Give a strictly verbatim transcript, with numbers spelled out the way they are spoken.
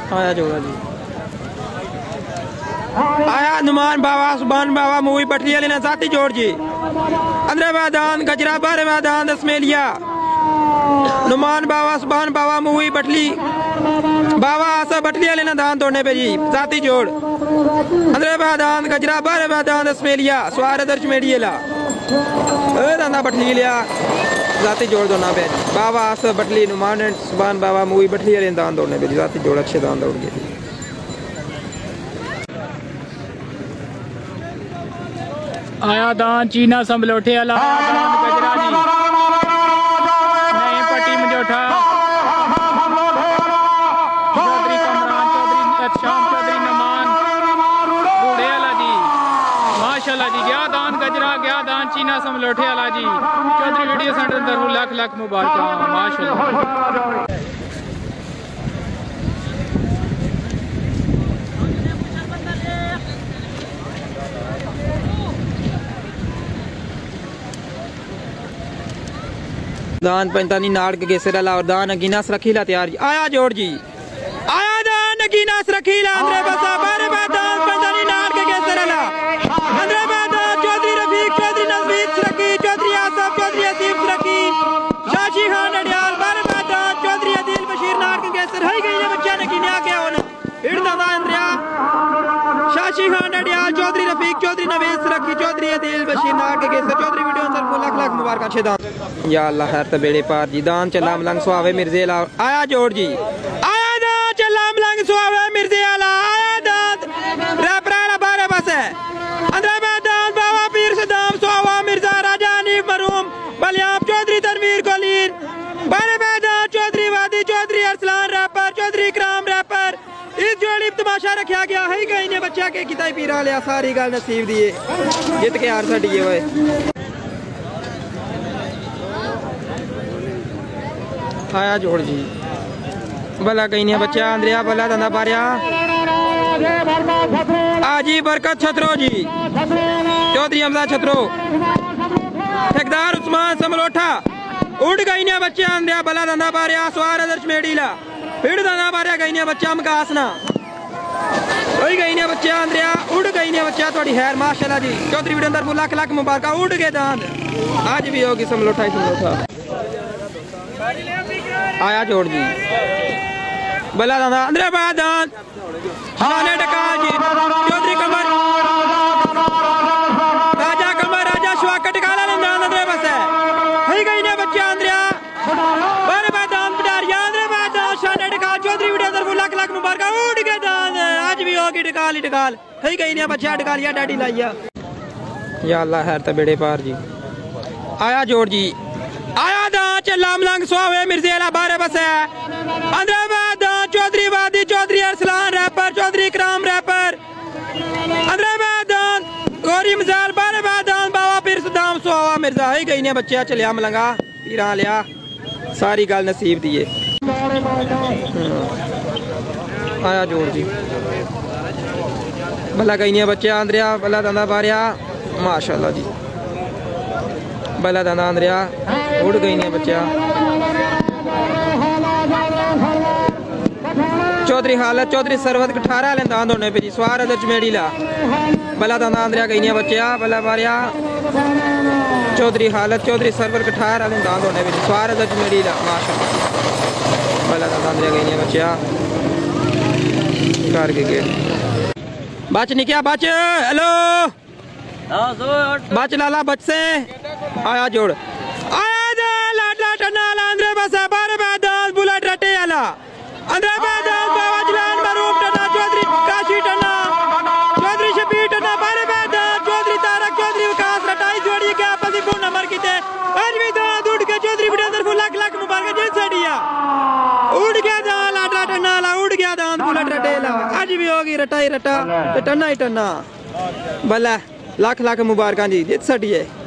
आया जोड़ा जी आया नुमान बाबा सुबान बाबा मूवी पटरी वाले ने साथी जोड़ जी अंदर मैदान गजरा बारे मैदान दसमेलिया नुमान बाबा सुबान बाबा मूवी पटली बाबा आसा बटली वाले ने दान तोड़ने पे जी साथी जोड़ अंदर मैदान गजरा बारे मैदान दसमेलिया स्वार दर्ज मेडियला दाना बटली लिया जाती जोड़ दो ना पे बाबा आसा बटली नुमान सुबान बाबा मूवी बटली वाले ने दान तोड़ने पे जी जाती जोड़ अच्छे दान तोड़ गए आया दान चीना संभलोठे वाला दान गजरा जी नहीं पट्टी मजोठा चौधरी कमरान चौधरी शाम चौधरी नमान बूढ़े वाला जी माशाल्लाह जी गया दान गजरा गया दान चीना संभलोठे वाला जी चौधरी वीडियो सेंटर दरबार लाख लाख मुबारक माशाल्लाह। दान पंतानी नाड़ के गेसर ला और दान अगीनास रखीला तैयार जी आया जोड़ जी आया दान अगीनास रखीला अंदर बसा बारे मैदान पंतानी नाड़ के गेसर ला अंदर मैदान चौधरी रफीक चौधरी नजमीत रखी चौधरी आसफ चौधरी असीम रखी शाशी खान अडियाल बारे मैदान चौधरी अदील बशीर नाड़ के गेसर है गई ने बच्चा ने गिनया क्या होने इड़दा दा अंदरिया शाशी खान अडियाल चौधरी रफीक चौधरी नवेस रखी चौधरी अदील बशीर नाड़ के गेसर चौधरी वीडियो अंदर को लाख लाख मुबारक छे दान या अल्लाह खैर तबेड़े पार जी दान चला मलंग सुहावे मिर्जे ला आया जोड़ जी आया दान चला मलंग सुहावे मिर्जे ला आया दान रैपरा बारे बस है अंदर मैदान बाबा पीर सदाम सुहावा मिर्जा राजा अनीफ मरूम बलियाब चौधरी तनवीर कोलीन बारे मैदान चौधरी वादी चौधरी अरसलान रैपर चौधरी इकराम रैपर इस जोड़ी तमाशा रखा गया है कहीं ने बच्चा के किताई पीरा लिया सारी गल नसीब दिए जित के हार छड़िए हुए आया जोड़ जी भला कहीं नहीं बच्चा अंदरिया भला धंधा पारिया आजी बरकत छतरो जी चौधरी हमजा छतरो ठेकेदार उस्मान समलोठा उड़ गई ने बच्चा अंदरिया भला धंधा पारिया स्वार आदर्श मेडीला फिर धंधा पारिया गई ने बच्चा मकासना वही गई ने बच्चा अंदरिया उड़ गई ने बच्चा थोड़ी खैर माशाल्लाह जी चौधरी वीडियो अंदर लाख लाख मुबारक उड़ गए दांत आज भी होगी समलोठा समलोठा आया जोड़ जी बला दादा अंदर बादान शाने डकाल जी चौधरी कमर राजा कमर राजा शवाकट काला नंदान अंदर बस है है गई ने बच्चे अंदरिया बारे बादान पटारिया अंदर बादान शाने डकाल चौधरी वीडियो अंदर लाख लाख मुबारक उड़ गए दान आज भी होगी डकाल ही डकाल है गई ने बच्चा डकालिया डाडी लाइया या अल्लाह खैर तबेड़े पार जी आया जोड़ जी आया दान चला मलंग सुहावे मिर्जे ला बारे बस है अंदर मैदान चौधरी वादी चौधरी अरसलान रैपर चौधरी इकराम रैपर अंदर मैदान गौरी मजाल बारे मैदान बाबा पीर सदाम सुहावा मिर्जा ही गई ने बच्चा चलिया मलंगा पीरा लिया सारी गल नसीब दिए आया जोड़ जी भला गई ने बच्चा अंदरिया भला धंधा बारिया माशाल्लाह जी भला धंधा अंदरिया उड़ गई ने बच्चा चौधरी हालत चौधरी सरवत अठारह ले दान होने पे जी स्वार आदर्श मेडीला भला दाना अंदरिया गई ने बच्चा भला बारिया चौधरी हालत चौधरी सरवत अठारह ले दान होने पे जी स्वार आदर्श मेडीला माशाल्लाह भला दाना अंदरिया गई ने बच्चा कर के गेट बच नहीं क्या बच हेलो बच लाला बच से आया जोड़ आया लाडला टन्ना अंदर बस बारे मैदान बुलेट रटे आला अंदर मैदान बाबा जलान मरूम टन्ना चौधरी काशी टन्ना चौधरी शबीर टन्ना बारे मैदान चौधरी तारक चौधरी विकास रटाई जोड़ी के आपसी फोन नंबर किते आज भी दांत उड़ के चौधरी वीडियो अंदर लाख लाख मुबारक जिन सड़िया उड़ गया दांत लाडला टन्ना ला उड़ गया दांत बुलेट रटे ला आज भी होगी रटाई रटा टन्ना ही टन्ना भला लाख लाख मुबारक जी जित सड़िए।